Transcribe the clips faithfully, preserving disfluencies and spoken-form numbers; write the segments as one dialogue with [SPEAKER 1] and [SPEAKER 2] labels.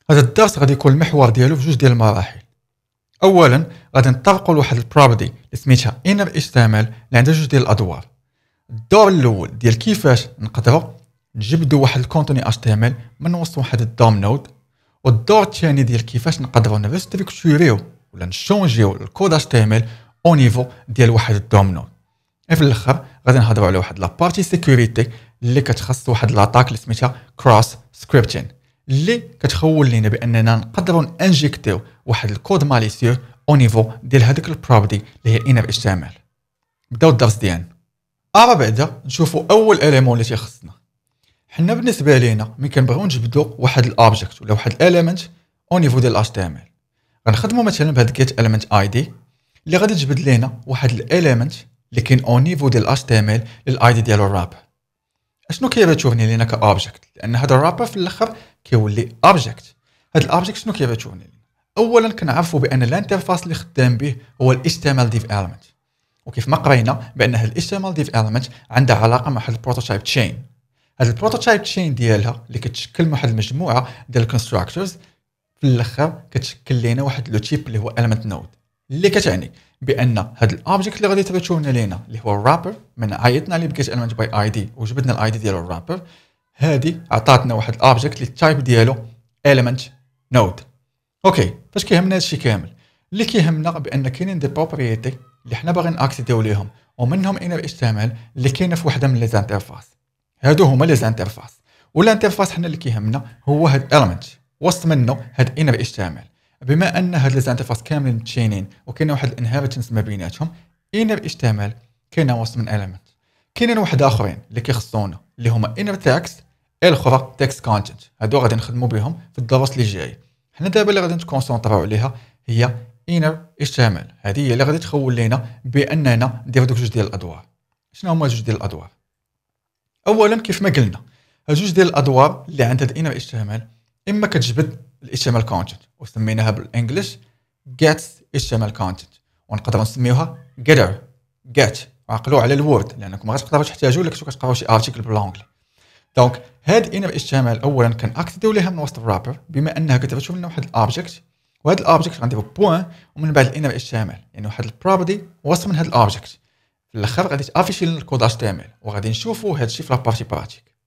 [SPEAKER 1] هذا الدرس غادي يكون المحور ديالو في جوج ديال المراحل. اولا غادي نطرقوا لواحد البروبرتي اللي سميتها innerHTML اللي عندها جوج ديال الادوار. الدور الاول ديال كيفاش نقدروا نجبدوا واحد الكونتوني اتش تي ام ال من وسط واحد الدوم نود، والدور الثاني ديال كيفاش نقدروا نريستركتوريو ولا نشونجيو الكود اتش تي ام ال او نيفو ديال واحد الدوم نود. في الاخر غادي نهضروا على واحد لابارتي سيكوريتي اللي كتخص واحد لاطاك اللي سميتها كروس سكريبتين اللي كتخول لينا باننا نقدروا انجيكتيو واحد الكود ماليسيو او نيفو ديال هذيك البروبرتي اللي هي innerHTML. بداو الدرس ديالنا. ارا بعدا نشوفوا اول اليمون اللي تيخصنا. حنا بالنسبه لينا ملي كنبغيو نجبدوا واحد الاوبجيكت ولا واحد الاليمنت او نيفو ديال اتش تي ام ال، غنخدموا مثلا بهاد جيت اليمنت اي دي اللي غادي تجبد لينا واحد الاليمنت اللي كاين او نيفو ديال اتش تي ام ال للاي دي ديالو الرابر. اشنو كيبغي تورني لينا كاوبجيكت؟ لان هذا الرابر في الاخر كيولي اوبجيكت. هاد الاوبجيكت شنو كيبغي تورني لينا؟ اولا كنعرفوا بان الانترفاس اللي خدام به هو ال إتش تي إم إل div element، وكيف ما قرينا بان هاد ال إتش تي إم إل div element عندها علاقه مع واحد البروتوتايب تشين. هاد البروتوتايب تشين ديالها اللي كتشكل واحد المجموعه ديال الكونستراكتورز في الاخر كتشكل لينا واحد لو تيب اللي هو element node، اللي كتعني بان هاد الاوبجيكت اللي غادي تريتورنا لينا اللي هو الرابر من عيطنا اللي بقيت element باي اي دي وجبدنا الاي دي ديالو الرابر، هادي عطاتنا واحد الاوبجيكت اللي التايب ديالو element node. اوكي، فاش كيهمنا هادشي كامل؟ اللي كيهمنا بان كاينين دي بروبريتي اللي حنا باغيين اكسيديو ليهم ومنهم innerHTML اللي كاينه في وحده من لي زانترفاس. هادو هما لي زانترفاس، والانترفاس حنا اللي كيهمنا هو هاد element وسط منه هاد innerHTML. بما ان هاد لي زانترفاس كاملين متشينين وكاينه واحد الانهيرتنس ما بيناتهم، innerHTML كاينه وسط من element. كاينين واحد اخرين اللي كيخصونا اللي هما inner text الاخرى text content. هادو غادي نخدموا بهم في الدروس اللي جاي. حنا دابا اللي غادي نكونسونطراو عليها هي innerHTML. هذه هي اللي غادي تخول لينا باننا نديرو دوك جوج ديال الادوار. شنو هما جوج ديال الادوار؟ اولا كيف ما قلنا هاد جوج ديال الادوار اللي عند هاد innerHTML اما كتجبد ال إتش تي إم إل content وسميناها بالانجلش gets إتش تي إم إل content، ونقدروا نسميوها getter get. عقلوا على الوورد لانكم ما غاتقدروا تحتاجوا لك كنتو كتقراو شي ارتيكل بالانجلي. دونك هاد innerHTML اولا كنأكسيديو ليها من وسط الرابر بما انها كتبغي لنا واحد الاوبجيكت، وهاد الاوبجيكت غنديرو بوين ومن بعد innerHTML يعني واحد البروبرتي وسط من هاد الاوبجيكت. في الاخر غادي تافيشي لنا الكود إتش تي إم إل وغادي نشوفوا هادشي في لابارتي براتيك.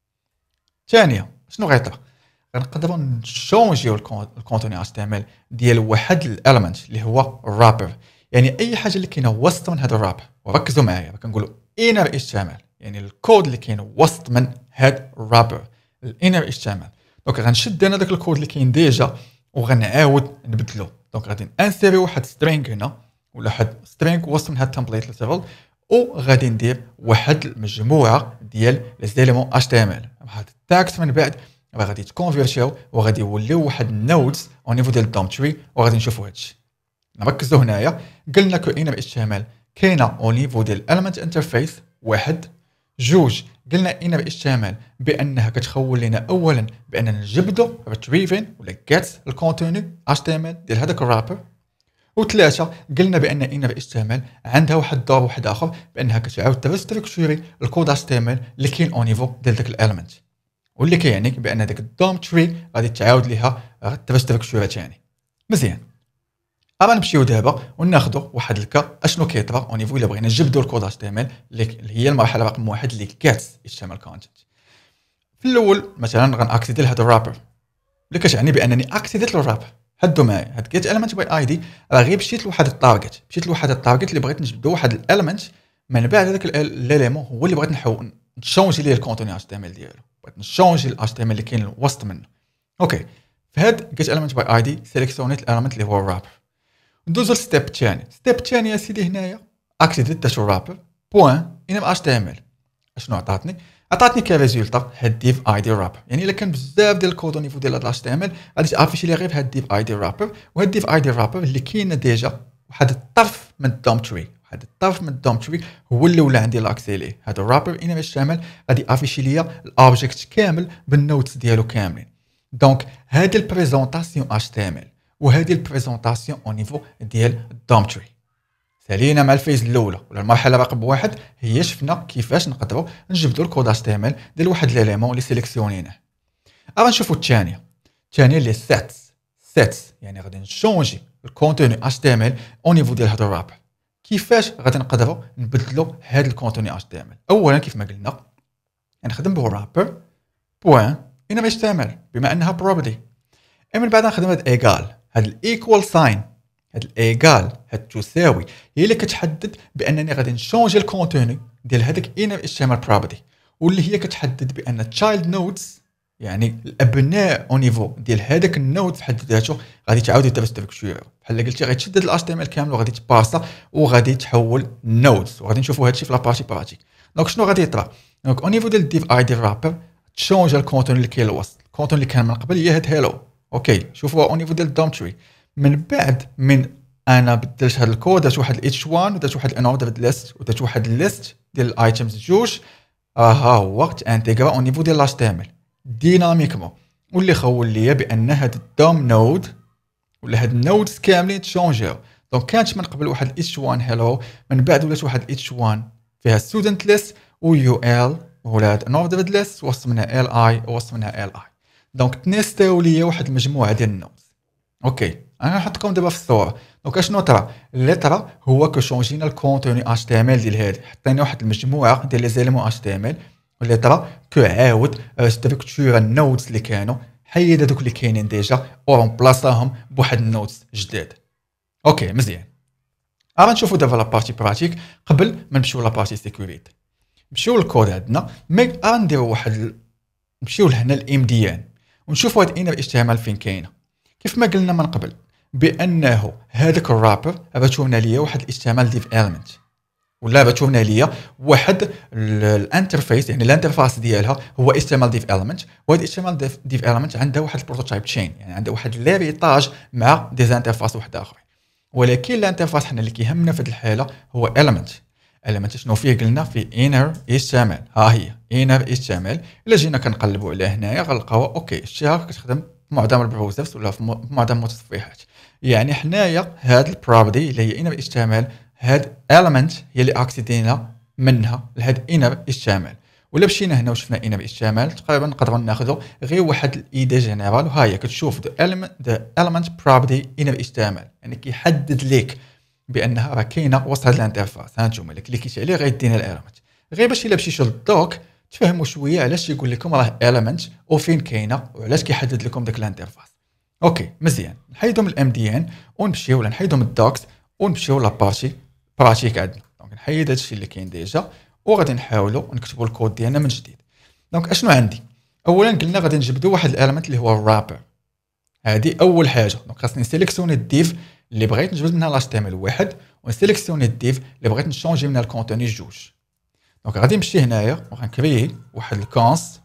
[SPEAKER 1] ثانيا شنو غيطرا؟ غنقدروا نشونجيو الكونتوني إتش تي إم إل ديال واحد الاليمنت اللي هو الرابر، يعني اي حاجه اللي كاينه وسط من هذا الرابر. وركزوا معايا كنقولوا innerHTML يعني الكود اللي كاين وسط من هاد الرابر الinnerHTML. دونك غنشد انا داك الكود اللي كاين ديجا وغنعاود نبدلو. دونك غادي انسيري واحد سترينغ هنا ولا واحد سترينغ وسط من هاد التمبليت ليترال، وغادي ندير واحد المجموعه ديال لي زيليمون إتش تي إم إل. هاد التاكس من بعد غادي تكونفيرتيو وغادي يوليو واحد النودز او نيفو ديال الدوم تري، وغادي نشوفوا هادشي. نركزوا هنايا قلنا كو innerHTML كاينه او نيفو ديال element interface واحد. جوج قلنا innerHTML بانها كتخول لنا اولا باننا نجبدوا retrieving ولا get الكونتوني إتش تي إم إل ديال هذاك الرابر. وثلاثه قلنا بان innerHTML عندها واحد الدور واحد اخر بانها كتعاود تريستركتوري الكود إتش تي إم إل اللي كاين او نيفو ديال داك الاليمنت، واللي كيعني بان داك الدوم تري غادي تعاود ليها تريستركتوري ثاني. مزيان، اما نمشيو دابا وناخذوا واحد الكا اشنو كيطرا او نيفو الا بغينا نجبدوا الكود إتش تي إم إل اللي هي المرحله رقم واحد اللي كاتس إتش تي إم إل content. في الاول مثلا غنأكسيدي لهذا الرابر اللي كتعني بانني اكسيديت للرابر. هدوا معايا هاد جيت element باي اي دي راه غير مشيت لواحد التارجت، مشيت لواحد التارجت اللي بغيت نجبدوا واحد الاليمنت. من بعد هذاك الاليمون هو اللي بغيت نحول نشونجي ليه الكونتوني إتش تي إم إل ديالو، بغيت نشونجي ال إتش تي إم إل اللي كاين وسط منه. اوكي، في هاد جيت element باي اي دي سيليكسيونيت الاليمنت اللي هو الرابر. ندوزو للستيب الثاني. ستيب الثاني يا سيدي هنايا اكسيديت داش الرابر بوين انم إتش تي إم إل. اشنو عطاتني؟ عطاتني كريزولتا هاد ديف اي دي رابر. يعني الا كان بزاف ديال الكود او نيفو ديال هاد إتش تي إم إل غادي تافيشي لي غير هاد ديف اي دي رابر، وهاد ديف اي دي رابر اللي كاينه ديجا واحد الطرف من الدوم تري. واحد الطرف من الدوم تري هو اللي ولا عندي لاكسي ليه. هاد الرابر انم إتش تي إم إل غادي افيشي ليا الاوبجيكت كامل بالنوتس ديالو كاملين. دونك هاد البريزونطاسيون إتش تي إم إل وهذه البريزونطاسيون او نيفو ديال الدوم تري. سالينا مع الفيز الاولى ولا المرحله رقم واحد هي شفنا كيفاش نقدروا نجبدوا الكود إتش تي إم إل ديال واحد ليليمون اللي سيليكسيونيناه. غنشوفوا الثانيه. الثانيه اللي سيتس سيتس، يعني غادي نشونجي الكونتوني اتش تي ام ال او نيفو ديال هذا الرابر. كيفاش غادي نقدروا نبدلوا هذا الكونتوني اتش تي ام ال؟ اولا كيف ما قلنا نخدم به رابر بوين انر اتش تي ام ال بما انها بروبرتي، من بعد نخدم هاد ايغال، هاد الايكوال ساين، هاد الايغال هاد تساوي هي اللي كتحدد بانني غادي نشونجي الكونتوني ديال هذاك انر اتش تي ام ال بروبرتي، واللي هي كتحدد بان تشايلد نودز يعني الابناء او نيفو ديال هذاك النود في حد ذاته غادي تعاود يدير ستركتور، بحال قلتي غادي تشدد الاتش تي ام ال كامل وغادي تباسا وغادي تحول نودز، وغادي نشوفوا هادشي في لابارتي براتيك. دونك شنو غادي يطرا؟ دونك او نيفو ديال الديف اي دي رابر تشونج الكونتون اللي كاين الوسط، الكونتون اللي كان من قبل هي هاد هيلو. اوكي شوفوا او نيفو ديال الدوم تري، من بعد من انا بدلت هاد الكود درت واحد اتش واحد ودرت واحد الاوردرد ليست ودرت واحد الليست ديال الايتمز جوج، ها هو انتيغرا او نيفو ديال الاتش تي ام ال ديناميكمون، واللي خول ليا بان هاد الدوم نود ولا هاد النودز كاملين تشونجيو. دونك كانت من قبل واحد اتش واحد هيلو، من بعد ولات واحد اتش واحد فيها ستودنت ليست و يو ال ولات ان اوردرد ليست وسط منها ال اي وسط منها ال اي. دونك تنستاو ليا واحد المجموعه ديال النودز. اوكي انا نحطكم دابا في الصوره. دونك اشنو ترى؟ اللي ترى هو كو شونجينا الكونتوني اتش تي ام ال ديال هادي، حطينا واحد المجموعه ديال لي زيليمون اتش تي ام ال، واللي ترى كو عاود ستركتور النودز اللي كانوا، حيد هذوك اللي كاينين ديجا ورمبلاصاهم بواحد النودز جداد. اوكي مزيان. غادي نشوفوا دابا لابارتي براتيك قبل ما نمشيو لابارتي سيكوريتي. نمشيو للكود عندنا، مي غنديروا واحد ال... نمشيو لهنا الام دي ان ونشوفوا هاد انر اتش تي ام ال فين كاينه. كيف ما قلنا من قبل بانه هذاك الرابر غتشوفنا ليا واحد اتش تي ام ال ديف اليمنت، ولا غتشوفنا ليا واحد الانترفيس، يعني الانترفاس ديالها هو اتش تي ام ال ديف اليمنت، وهاد اتش تي ام ال ديف اليمنت عندها واحد البروتوتايب تشين، يعني عندها واحد ليريطاج مع دي انترفاس واحد اخرين. ولكن الانترفاس حنا اللي كيهمنا في هذه الحاله هو اليمنت. اليمنت شنو فيه؟ قلنا في inner اتش تي ام ال، ها هي inner اتش تي ام ال. الا جينا كنقلبوا على هنايا غنلقاوها اوكي شتيها كتخدم في معظم البراوزرز ولا في معظم المتصفحات. يعني حنايا هاد البروبرتي اللي هي inner اتش تي ام ال، هاد element هي اللي اكسيدينا منها لهاد inner اتش تي ام ال. ولا مشينا هنا وشفنا inner اتش تي ام ال تقريبا نقدروا ناخذوا غير واحد الايدي جينيرال، وها هي كتشوف the element the element property inner اتش تي ام ال، يعني كيحدد لك بانها راه كاينه وسط هاد الانترفاس. ها نتوما اللي كليكيتي عليه غيدينا الاليمنت، غير باش الا مشيتو للدوك تفهموا شويه علاش يقول لكم راه element وفين كاينه وعلاش كيحدد لكم داك الانترفاس. اوكي مزيان. نحيدو من الام دي ان ونمشيو ولا نحيدو من الدوكس ونمشيو لابارتي براتيك عندنا. دونك نحيد هادشي اللي كاين ديجا وغادي نحاولوا نكتبوا الكود ديالنا من جديد. دونك اشنو عندي؟ اولا قلنا غادي نجبدوا واحد الاليمنت اللي هو الرابر، هذه اول حاجه. دونك خاصني نسيليكسيوني الديف اللي بغيت نجبد منها لاش تي ام ال واحد، ونسيليكسيوني الديف اللي بغيت نشونجي منها الكونتوني جوج. دونك غادي نمشي هنايا وغنكري واحد الكونس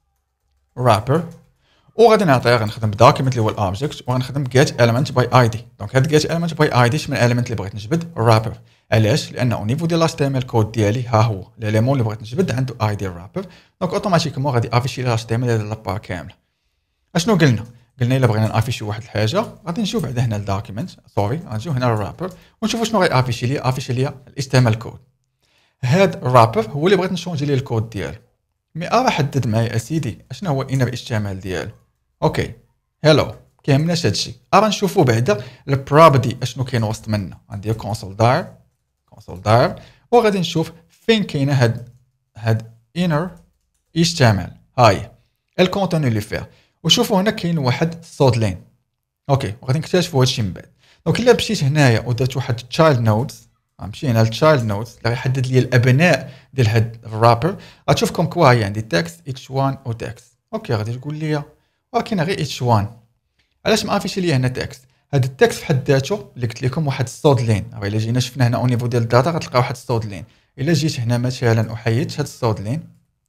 [SPEAKER 1] رابر، وغادي نعطيها غنخدم بدوكيمنت اللي هو الاوبجيكت، وغنخدم جيت اليمنت باي اي دي. دونك هاد جيت اليمنت باي اي دي شمن اليمنت اللي بغيت نجبد الرابر. علاش؟ لان او نيفو ديال لاش تي ام ال كود ديالي ها هو الاليمون اللي بغيت نجبد عنده اي دي الرابر. دونك اوتوماتيكمون غادي افيشي لاش تي ام ال لابار كامله. اشنو قلنا؟ قلنا الا بغينا نافيشي واحد الحاجه غادي نشوف بعدا هنا الدوكيمنت سوري غنجيو هنا للرابر ونشوفوا شنو غيافيشي لي. افيشي لي الاتش تي ام ال كود. هاد الرابر هو اللي بغيت نشونجي ليه الكود ديالو. مي راه حدد معايا اسيدي اشنو هو انر اتش تي ام ال ديالو. اوكي هلو كيهمناش هادشي، راه نشوفوا بعدا البروبرتي اشنو كاين وسط منا. غندير كونسول داير كونسول داير وغادي نشوف فين كاينه هاد هاد انر اتش تي ام ال، هاي الكونتوني اللي فيها. وشوفوا هنا كاين واحد الصود لين. اوكي وغادي نكتشفوا هادشي من بعد. دونك الا مشيت هنايا ودرت واحد تشايلد نودز، غنمشي هنا للتشايلد نودز اللي غيحدد لي الابناء ديال هاد الرابر، غتشوفكم كوا هي عندي تكست اتش واحد و تكست. اوكي غادي تقول لي راه كاينه غير اتش واحد، علاش ما عرفتش ليا هنا تكست؟ هاد التكست في حد ذاته اللي قلت لكم واحد الصود لين. راه الا جينا شفنا هنا او نيفو ديال الداتا غتلقى واحد الصود لين. الا جيت هنا مثلا وحيدت هاد الصود لين،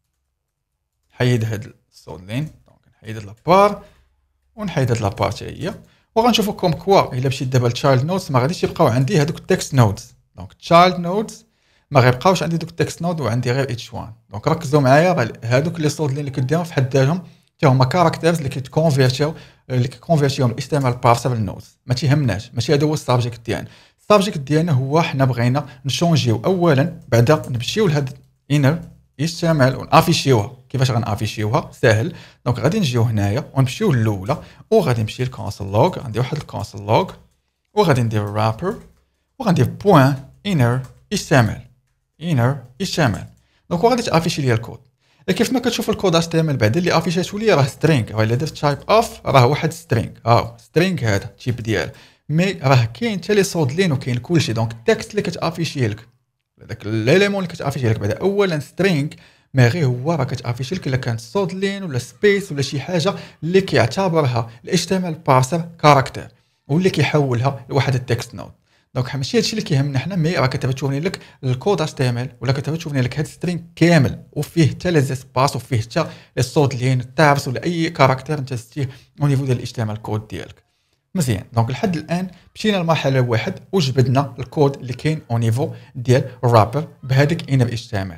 [SPEAKER 1] حيد هاد الصود لين، دونك نحيد هاد لابار ونحيد هاد لابار حتى هي، وغنشوفكم كوا الا مشيت دابا للتشايلد نودز ما غاديش يبقاو عندي هادوك التكست نودز. دونك تشايلد نودز ما غيبقاوش عندي دوك التكست نود وعندي غير اتش واحد. دونك ركزوا معايا هادوك لي صود لين اللي كديرهم في حد ذاتهم حتى هما كاركترز اللي كيتكونفيرتيو اللي كيكونفيرتيوهم اتش تي ام ال بارسل للنودز. ما تيهمناش، ماشي هذا هو السابجيكت ديالنا. السابجيكت ديالنا هو حنا بغينا نشونجيو اولا بعدا نمشيو لهاد انر اتش تي ام ال ونافيشيوها كيفاش غنافيشيوها ساهل. دونك غادي نجيو هنايا ونمشيو للاولى وغادي نمشي للكونسول لوغ، غندير واحد الكونسول لوغ وغادي ندير رابر وغندير بوين inner html inner html. دونك وغادي تافيشي ليا الكود. كيف ما كتشوف الكود اتش تي ام ال بعدا اللي افيشاتو ليا راه سترينغ، راه الا درت تايب اوف راه واحد سترينغ، ها سترينغ هذا التيب ديال، مي راه كاين حتى لي صودلين وكاين كلشي. دونك التكست اللي كتافيشي لك داك ليليمون اللي كتافيشي لك بعدا اولا سترينغ، ما غير هو راه كتافيشي لك الا كانت صودلين ولا سبيس ولا شي حاجه اللي كيعتبرها ال إتش تي إم إل بارسر كاركتر واللي كيحولها لواحد التكست نود. دونك ماشي هادشي اللي كيهمنا حنا، مي راه كتبتوني لك الكود اتش تي ام ال ولا كتبتوني لك هاد سترينغ كامل وفيه حتى لي زيسباس وفيه حتى لي صودلين التابس ولا اي كاركتر انت زدتيه او نيفو ديال الاتش تي ام ال كود ديالك. مزيان. دونك لحد الان مشينا لمرحله واحد وجبدنا الكود اللي كاين او نيفو ديال الرابر بهذيك انر اتش تي ام ال.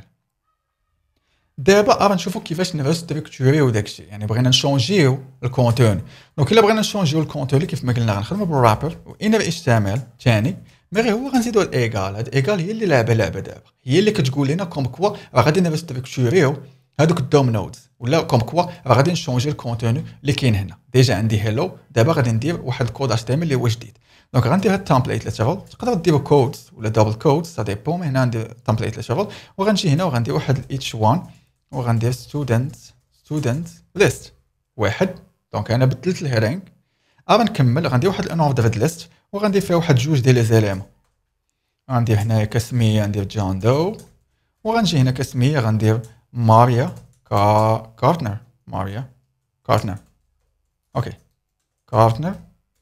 [SPEAKER 1] دابا راه نشوفوا كيفاش نريستركتوريو داكشي، يعني بغينا نشونجيو الكونتون. دونك الا بغينا نشونجيو الكونتون كيف ما قلنا غنخدموا بالرابر وانر اتش تي ام ال ثاني، مي غير هو غنزيدو الايغال. هاد ايغال هي اللي لعبه لعبه دابا، هي اللي كتقول لنا كوم كوا راه غادي نريستركتوريو هادوك الدوم نودز، ولا كوم كوا راه غادي نشونجي الكونتون اللي كاين هنا. ديجا عندي هيلو، دابا غادي ندير واحد الكود اتش تي ام ال اللي هو جديد. دونك غندير هاد التمبليت ليترال، تقدروا ديروا كودز ولا دبل كودز سا ديبون، هنا ندير تمبليت ليترال وغنجي هنا وغندير واحد اتش واحد وغندير ستودنت ستودنت ليست واحد. دونك انا بدلت الهيرينغ. ابا نكمل غندير واحد الانوردرد ليست وغندير فيها واحد جوج ديال لي زيليمون. غندير هنايا كسميه ندير جون دو، وغنجي هنا كسميه غندير ماريا كا كارتنر ماريا كارتنر اوكي كارتنر.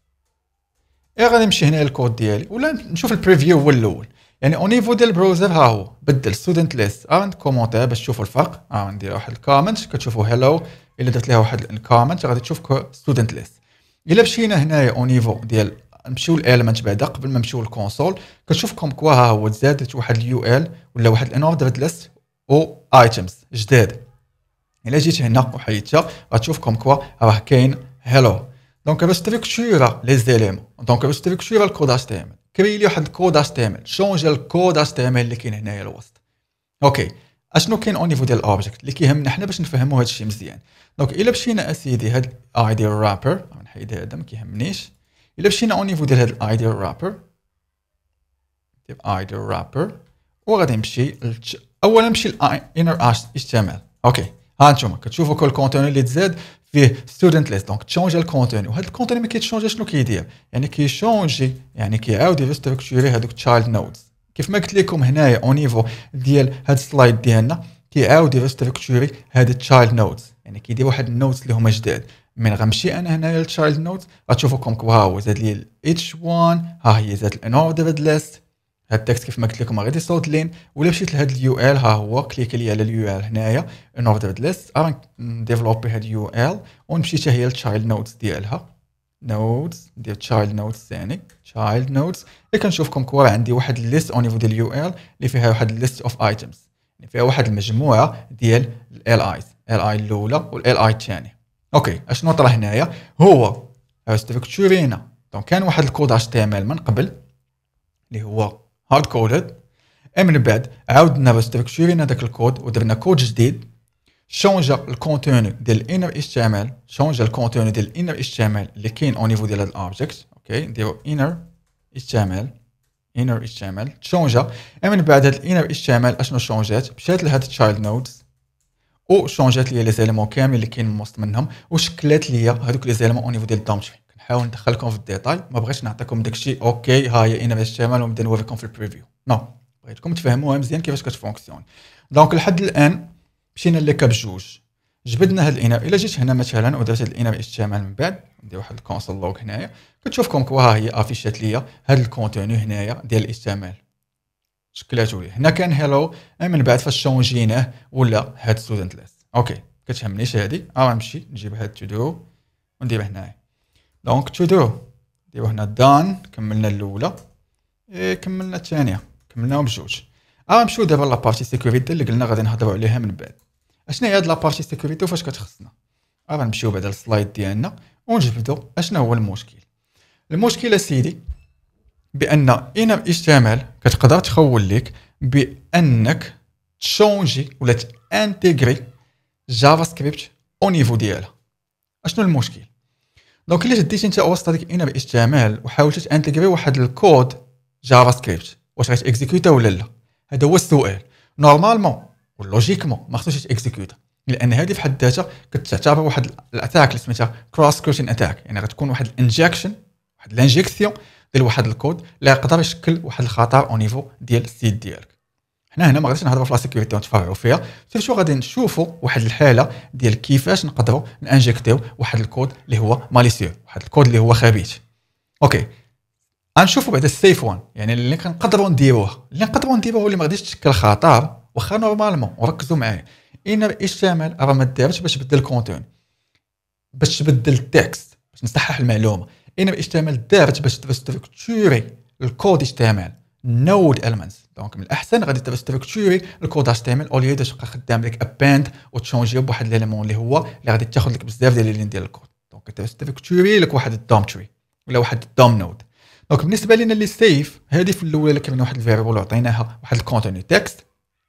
[SPEAKER 1] اي غادي نمشي هنا للكود ديالي ولا نشوف البريفيو هو الاول، يعني او نيفو ديال البراوزر ها هو بدل ستودنت ليست. غادي كومونتي باش تشوفوا الفرق. ها آه ندير واحد الكومنت كتشوفوا هيلو، الا درت لها واحد الكومنت غادي تشوف ستودنت ليست. الا مشينا هنايا او نيفو ديال نمشيو للاليمنت بعدا قبل ما نمشيو للكونسول كتشوف كوم كوا ها هو تزادت واحد اليو ال ولا واحد الانوردرد ليست او ايتمز جداد. الا جيت هنا وحيدتها غتشوف كوم كوا راه كاين هيلو. دونك ريستركتورا لي زيليمون، دونك ريستركتورا الكود اتش تي ام ال، كري لي واحد الكود اتش تي ام ال، شونجي الكود اتش تي ام ال اللي كاين هنايا الوسط. اوكي اشنو كاين او نيفو ديال الاوبجيكت اللي كيهمنا حنا باش نفهموا هذا الشيء مزيان. دونك الا مشينا اسيدي هاد الاي دي رابر غنحيد هذا ما كيهمنيش. الا مشينا او نيفو ديال هاد الاي دي رابر ديال اي دي رابر وغادي نمشي اولا نمشي للانر اتش تي ام ال. اوكي ها نتوما كتشوفوا كل الكونتون اللي تزاد فيه ستودنت ليست. دونك تشونجي الكونتون، وهذا الكونتون ما كيتشونجي شنو كيدير، يعني كيشونجي يعني كيعاود يريستركتوري هذوك تشايلد نودز. كيف ما قلت لكم هنايا او نيفو ديال هاد السلايد ديالنا كيعاود يريستركتوري هاد التشايلد نودز، يعني كيدير واحد النودز اللي هما جداد. من غنمشي انا هنايا للتشايلد نودز غتشوفوا كوم كوا ها هو زاد لي اتش واحد، ها هي زاد الانوردرد ليست. هاد التكست كيف ما قلت لكم غادي صوت لين. ولا مشيت لهاد اليو ال ها هو كليك لي على اليو ال هنايا انوردرد ليست، راه نديفلوبي هاد اليو ال ونمشي حتى هي للتشايلد نودز ديالها. نودز ندير تشايلد نودز ثاني تشايلد نودز اللي كنشوفكم كوا عندي واحد الليست او نيفو ديال اليو ال اللي فيها واحد الليست اوف ايتمز، يعني فيها واحد المجموعه ديال ال ايز، ال اي الاولى والال اي الثانيه. اوكي اشنو طرا هنايا هو ستركتورينا. دونك كان واحد الكود اتش تي ام ال من قبل اللي هو هارد كودد، من بعد عاودنا ريستركتورينا داك الكود ودرنا كود جديد شونجا الكونتون ديال الانر اتش تي ام ال، شونجا الكونتون ديال الانر اتش تي ام ال اللي كاين او نيفو ديال هاد الاوبجيكت. اوكي نديرو انر اتش تي ام ال انر اتش تي ام ال تشونجا. من بعد هاد الانر اتش تي ام ال اشنو شونجات، مشات لهاد التشايلد نودز او شونجات لي لي زيليمون كامل اللي كاين من وسط منهم وشكلات لي هذوك لي زيليمون او نيفو ديال الدوم. كنحاول ندخلكم في الديتاي، ما بغيتش نعطيكم داكشي اوكي ها هي انر اتش تي ام ال ونبدا نوريكم في البريفيو. نو بغيتكم تفهموها مزيان كيفاش كتفونكسيون. دونك لحد الان مشينا لكا بجوج جبدنا هاد الانر. الا جيت هنا مثلا ودرت هاد الانر اتش تي ام ال من بعد ندير واحد الكونسول لوغ هنايا كتشوفكم كوا ها هي افيشات ليا هاد الكونتوني هنايا ديال اتش تي ام ال شكلاتو لي. هنا كان هيلو، من بعد فاش شونجيناه ولا هاد ستودنت ليست. اوكي كتهمنيش هادي، اه نمشي نجيب هاد تو دو وندير هنايا. دونك تو دو نديرو هنا دان، كملنا الاولى اي كملنا الثانيه، كملناهم بجوج. اه نمشيو دابا لابارتي سيكوريتي اللي قلنا غادي نهضروا عليها من بعد. اشنا هي هاد لابارتي سيكوريتي وفاش كتخصنا. اه غنمشيو بعدا للسلايد ديالنا ونجبدوا اشنا هو المشكل. المشكل سيدي بان انر اتش تي ام ال كتقدر تخول لك بانك تشونجي ولا تانتيغري جافا سكريبت او نيفو ديالها. اشنو المشكل؟ دونك الا شديتي انت وسط هذيك انر اتش تي ام ال وحاولتي تانتيغري واحد الكود جافا سكريبت، واش غيتيكزيكوتا ولا لا؟ هذا هو السؤال. نورمالمون ولوجيكمون ما خصوش يتيكزيكوتا، لان هذه في حد ذاتها كتعتبر واحد الاتاك اللي سميتها كروس سكريبشن اتاك، يعني غتكون واحد الانجكشن، واحد الانجيكسيون ديال واحد الكود اللي يقدر يشكل واحد الخطر او نيفو ديال السيت ديالك. حنا هنا ما غاديش نهضروا في لا سيكوريتي ونتفرعوا فيها، سيرتو غادي نشوفوا واحد الحاله ديال كيفاش نقدروا نانجكتيو واحد الكود اللي هو ماليسيو، واحد الكود اللي هو خبيث. اوكي غنشوفوا بعدا السيف وان، يعني اللي كنقدروا نديروها اللي نقدروا نديروها اللي ما غاديش تشكل خطر. واخا نورمالمون وركزوا معايا، انر اتش تي ام ال راه ما دارتش باش تبدل الكونتون، باش تبدل التكست، باش نصحح المعلومه. انر اتش تي ام ال دارت باش تستركتوري الكود اتش تي ام ال نود المنتس. دونك من الاحسن غادي تستركتوري الكود اتش تي ام ال اوليو تبقى خدام لك اباند وتشونجي بواحد ليليمون اللي هو اللي غادي تاخذ لك بزاف ديال اللين ديال الكود. دونك تستركتوري لك واحد الدوم تري ولا واحد الدوم نود. دونك بالنسبه لنا اللي سيف هذه في الاولى كان واحد الفاريبل وعطيناها واحد الكونتوني تكست،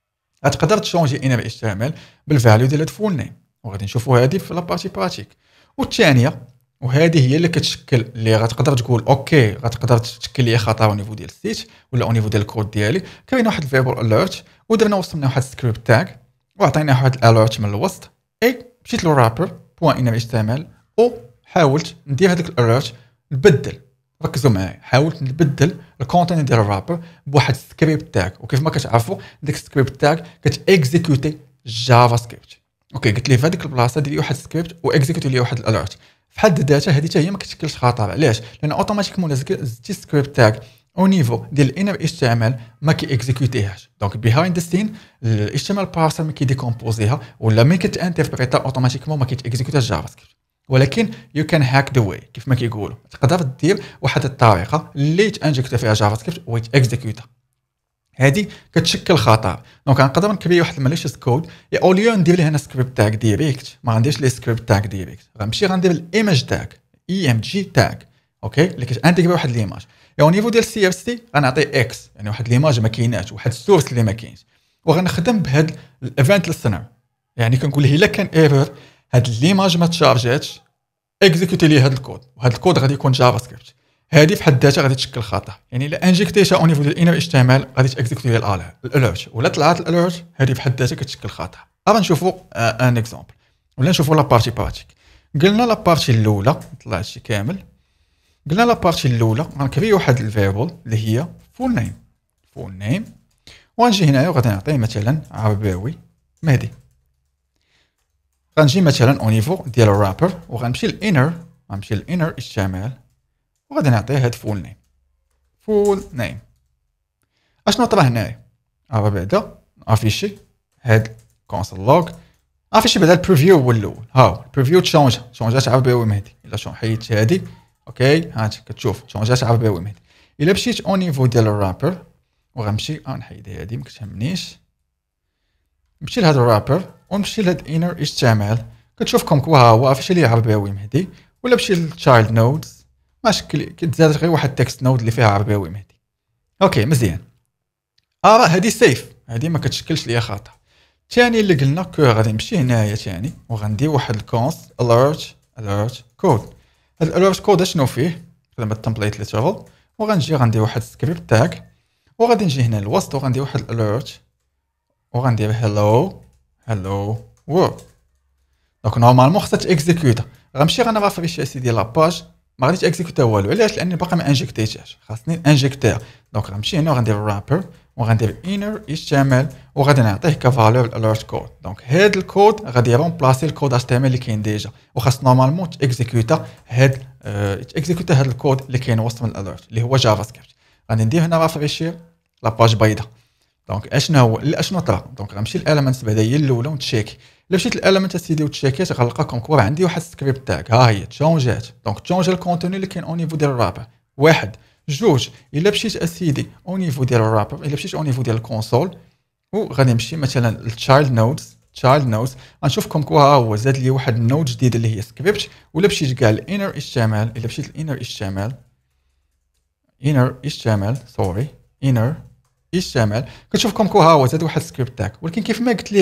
[SPEAKER 1] غتقدر تشونجي انر اتش تي ام ال بالفاليو ديال الفول نيم، وغادي نشوفوا هذه في لابارتي براتيك. والثانيه وهذه هي اللي كتشكل اللي غتقدر تقول اوكي غتقدر تشكل لي خطا او نيفو ديال السيت ولا او نيفو ديال الكود ديالي. كاين واحد الفيربال اليرت ودرنا وصلنا واحد السكريبت تاغ وعطينا واحد الاليرت من الوسط، اي مشيت للرابر بوان انر اتش تي ام ال او حاولت ندير هذاك الاليرت نبدل. ركزوا معايا، حاولت نبدل الكونتنت ديال الرابر بواحد السكريبت تاغ، وكيف ما كتعرفوا ديك السكريبت تاغ كتاكزيكوتي جافا سكريبت. اوكي قلت ليه في هذيك البلاصه ديري واحد السكريبت واكزيكوتي لي واحد الاليرت في حد ذاتها. هذه حتى هي ما كتشكلش خطر، علاش؟ لان اوتوماتيكمون زدتي السكريبت تاغ او نيفو ديال الانر اتش تي ام ال ما كيكزيكوتيهاش. دونك بيهايند ذا سين الاتش تي ام ال بارسر ما كيديكومبوزيها ولا ما كتانتربريتا اوتوماتيكمون ما كيتيكزيكوتاش جافا سكريبت. ولكن يو كان هاك ذا واي كيف ما كيقولوا، تقدر دير واحد الطريقه اللي تانجكت فيها جافا سكريبت ويتيكزيكوتا. هذه كتشكل خطر. دونك نقدر نكري واحد الماليشيس كود اوليو ندير ليه هنا سكريبت تاغ ديريكت، ما غنديرش ليه سكريبت تاغ ديريكت، غنمشي غندير الايماج تاغ اي ام جي تاغ. اوكي اللي كتانتيغري واحد ليماج او نيفو ديال السي اف سي غنعطي اكس، يعني واحد ليماج ما كايناش، واحد السورس اللي ما كاينش، وغنخدم بهاد الايفنت ليسنر. يعني كنقول له الا كان ايرور هاد ليماج ما تشارجاتش اكزيكوتي لي هاد الكود، وهاد الكود غادي يكون جافا سكريبت. هذه في حد ذاتها غادي تشكل خطا، يعني الا انجكتيتها او نيفو ديال الانر اتش تي ام ال غادي تاكزيكوتي لي الاليرت ولا طلعت الاليرت، هذه في حد ذاتها كتشكل خطا. غادي نشوفوا ان اكزامبل ولا نشوفوا لابارتي براتيك. قلنا لابارتي الاولى نطلع هادشي كامل. قلنا لابارتي الاولى غنكري واحد الفيربل اللي هي فول نيم فول نيم وغنجي هنايا وغادي نعطيه مثلا عرباوي مهدي. غنجي مثلا او نيفو ديال الرابر وغنمشي للانر غنمشي للانر اتش تي ام ال وغادي نعطيه هاد فول نيم فول نيم. اشنو طرا هنايا؟ راه بعدا افيشي هاد كونسول لوغ افيشي بعدا البريفيو هو الاول. ها البريفيو تشونج تشونجات عرباوي مهدي. الا شون حيدت هادي اوكي هانت كتشوف تشونجات عرباوي مهدي. الا مشيت او نيفو ديال الرابر وغنمشي غنحيد هادي ما كتهمنيش، نمشي لهاد الرابر ونمشي لهاد انر اتش تي ام ال كتشوف كوم كوا ها هو افيشي لي عرباوي مهدي. ولا مشي للتشايلد نودز ماشي كتزاد غير واحد تكست نود اللي فيها عرباوي مهدي. اوكي مزيان. اه هادي سيف، هادي ما كتشكلش ليا خطا. ثاني اللي قلنا كو غادي نمشي هنايا ثاني وغندير واحد الكونست اليرت اليرت كود. هاد الاليرت كود شنو فيه؟ زعما التمبليت ليترال، وغنجي غندير واحد سكريبت تاغ وغادي نجي هنا للوسط وغندير واحد الاليرت وغندير هلو هلو وورد. دونك نورمالمون خصها تاكزيكوتا. غنمشي غنرافريشي اسيدي لاباج ما غاديش اكزيكوتا والو، علاش؟ لاني باقي ما انجكتيتهاش، خاصني انجكتيها. دونك غنمشي هنا وغندير الرابر وغندير انر اتش تي ام ال وغادي نعطيه كفالور الاليرت كود. دونك هاد الكود غادي يرومبلاسي الكود اتش تي ام ال اللي كاين ديجا، وخاص نورمالمون تاكزيكوتا هاد اه تاكزيكوتا هاد الكود اللي كاين وسط من الاليرت اللي هو جافا سكريبت. غادي ندير هنا رافريشي لاباج بيضاء. دونك اشنو هو اشنو طرا؟ دونك غنمشي للاليمنتس بعدا هي الاولى ونتشيكي. الا مشيت للاليمنت اسيدي وتشيكيت غنلقى كوم كوا عندي واحد السكريبت تاغ ها هي تشونجات. دونك تشونج الكونتوني اللي كاين او نيفو ديال الرابر واحد جوج. الا مشيت اسيدي او نيفو ديال الرابر الا مشيت او نيفو ديال الكونسول وغادي نمشي مثلا للتشايلد نودز تشايلد نودز غنشوف كوم كوا ها هو زاد لي واحد النود جديد اللي هي سكريبت. ولا مشيت كاع الانر اتش تي ام ال الا مشيت للانر اتش تي ام ال انر اتش تي ام ال سوري انر اتش تي ام ال كتشوف كوم كوا ها هو زاد واحد السكريبت تاعك. ولكن كيف ما قلت لكم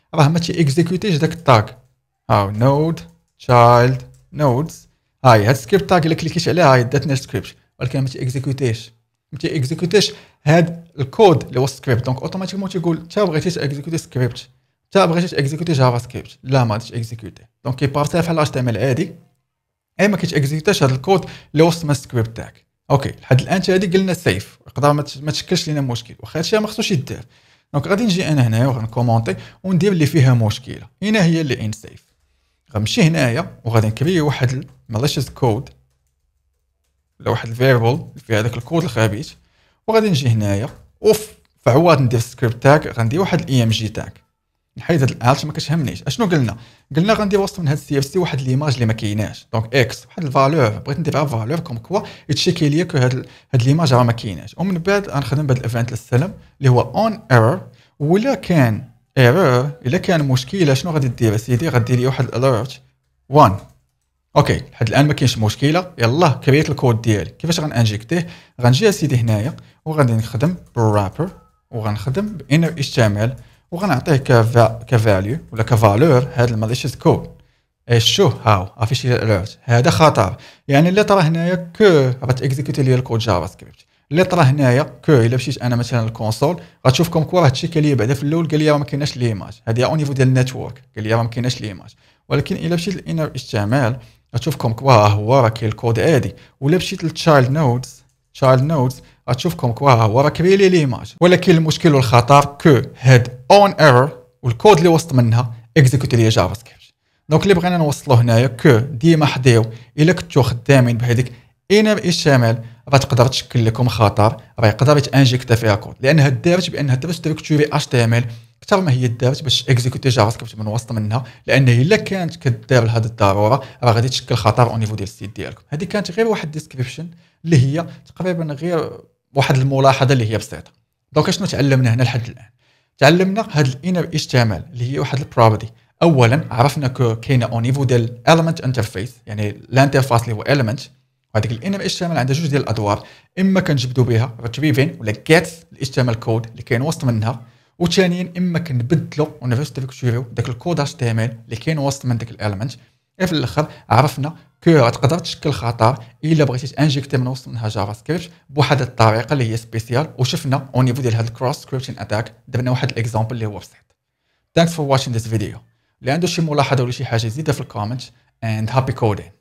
[SPEAKER 1] راه ما تي اكزيكوتيش داك التاغ. هاو نود تشايلد نودز، هاي هاد السكريبت تاغ الا كليكيت عليها هاي داتنا سكريبت، ولكن ما تي اكزيكوتيش ما تي اكزيكوتيش هاد الكود اللي هو السكريبت. دونك اوتوماتيكمون تيقول تا بغيتي تاكزيكوتي سكريبت، تا بغيتي تاكزيكوتي جافا سكريبت، لا ما غاديش اكزيكوتي. دونك كيبارتيها بحال اتش تي ام ال عادي، اي ما كيتاكزيكوتاش هاد الكود اللي وسط ما السكريبت تاعك. اوكي لحد الان حتى هادي قلنا سيف، يقدر ما تشكلش لينا مشكل، واخا هادشي ما خصوش يدار. دونك غادي نجي انا هنايا وغنكومونتي وندير اللي فيها مشكله. هنا هي اللي ان سيف. غنمشي هنايا وغادي نكري واحد malicious كود ولا واحد الفيربل في هذاك الكود الخبيث، وغادي نجي هنايا وفي عوض ندير السكريبت تاعك غندير واحد الاي ام جي تاعك. نحيد هاد الالت ما كتهمنيش. اشنو قلنا؟ قلنا غندير وسط من هاد السي اف سي واحد ليماج اللي ما كايناش، دونك اكس واحد الفالور، بغيت نديرها فالور كوم كوا يتشيكي ليا كو هاد هاد ليماج راه ما كايناش. ومن بعد غنخدم بهاد الايفنت للسلام اللي هو اون ايرور. ولا كان ايرور، الا كان مشكله شنو غادي دير سيدي؟ غدير لي واحد الاليرت واحد. اوكي لحد الان ما كاينش مشكله. يلا كريت الكود ديالي. كيفاش غنانجيكتيه؟ غنجي سيدي هنايا وغادي نخدم بالرابر وغنخدم بانر اتش تي ام ال وغنعطيه كفاليو ولا كفالور هذا الماليشيس كود. ايش شو هاو عرفتي شي اليرت هذا خطر. يعني اللي طرا هنايا كو غتاكزيكوتي لي الكود جافا سكريبت، اللي طرا هنايا كو الا مشيت انا مثلا الكونسول غتشوف كوم كوا راه تشيكا ليا بعدا في الاول قال لي راه ما كايناش ليماج، هذه او نيفو ديال النيتورك قال لي راه ما كايناش ليماج. ولكن الا مشيت للانر اتش تي ام ال غتشوف كوم كوا ها هو راه كاين الكود عادي. ولا مشيت للتشايلد نودز تشايلد نودز غتشوف كوم كوا ها هو راه كري لي ليماج. ولكن المشكل والخطر كو هاد اون ايرور والكود اللي وسط منها اكزيكوتي ليا جافا سكريبت. دونك اللي بغينا نوصلو هنايا كو ديما حديو الا كنتو خدامين بهذيك انر اتش تي ام ال غتقدر تشكل لكم خطر، راه يقدر يتانجيكتا فيها كود، لانها دارت بانها دابا تركتوري اتش تي ام ال اكثر ما هي دارت باش اكزيكوتي جافا سكريبت من وسط منها، لان الا كانت كدار لهذه الضروره راه غادي تشكل خطر او نيفو ديال السيت ديالكم. هذه كانت غير واحد ديسكريبشن اللي هي تقريبا غير واحد الملاحظه اللي هي بسيطه. دونك شنو تعلمنا هنا لحد الان؟ تعلمنا هاد الانر اتش تي ام ال اللي هي واحد البروبرتي. اولا عرفنا كو كاينه او نيفو ديال element انترفيس، يعني الانترفاس اللي هو element. وهذيك الانر اتش تي ام ال عندها جوج ديال الادوار، اما كنجبدوا بها ريتريفين ولا جيت الاتش تي ام ال كود اللي كاين وسط منها، وثانيا اما كنبدلوا ونفستيكتوريو داك الكود اتش تي ام ال اللي كاين وسط من داك الاليمنت. في الاخر عرفنا كو تقدر تشكل خطر الا بغيتي تانجيكتي من وسط منها جافا سكريبت بواحد الطريقه اللي هي سبيسيال. وشفنا او نيفو ديال هاد الكروس سكريبشن اتاك درنا واحد الاكزامبل اللي هو بسيط. Thanks for watching this video. اللي عنده شي ملاحظه ولا شي حاجه يزيدها في الكومنت and happy coding.